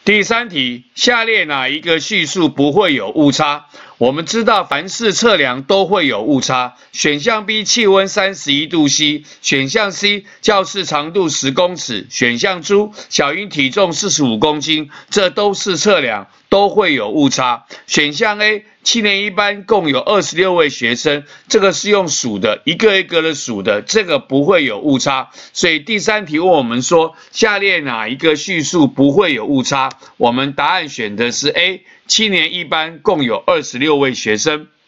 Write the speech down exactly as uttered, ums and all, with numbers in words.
第三题，下列哪一个叙述不会有误差？我们知道凡是测量都会有误差。选项 B 气温三十一度 C， 选项 C 教室长度十公尺，选项 D 小英体重四十五公斤，这都是测量，都会有误差。选项 A 七年一班共有二十六位学生，这个是用数的，一个一个的数的，这个不会有误差。所以第三题问我们说，下列哪一个叙述不会有误差？我们答案选的是 A， 七年一班共有二十六位学生。